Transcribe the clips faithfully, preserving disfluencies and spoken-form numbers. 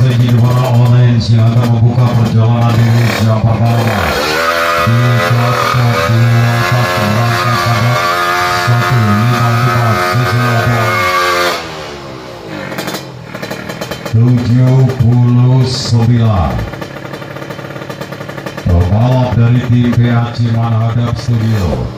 izin para online silakan membuka perjalanan Indonesia pertama di kelas dua satu Rangka Karet satu lima lima sisi delapan tujuh puluh sembilan. Pembalap dari tim P A C menghadap studio.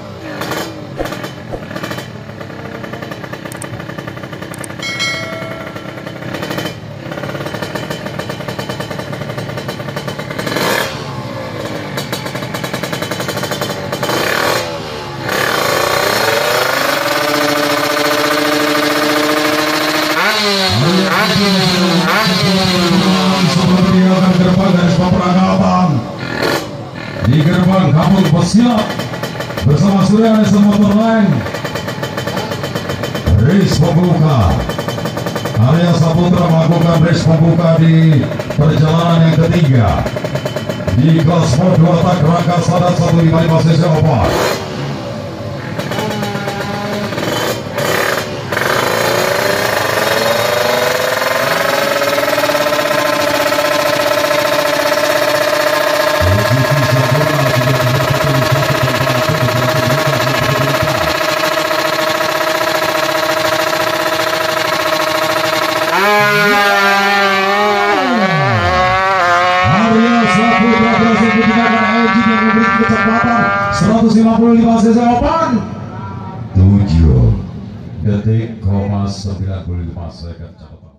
Seperti akan gerbang garis pemberangkatan di gerbang kampung pesilat bersama Surya Desa Motor Line race pembuka. Arya Saputra melakukan race pembuka di perjalanan yang ketiga di kelas Mod dua tak Rangka Sadat satu lima lima sesi opat. seratus lima puluh lima cc open tujuh detik, sembilan puluh lima second.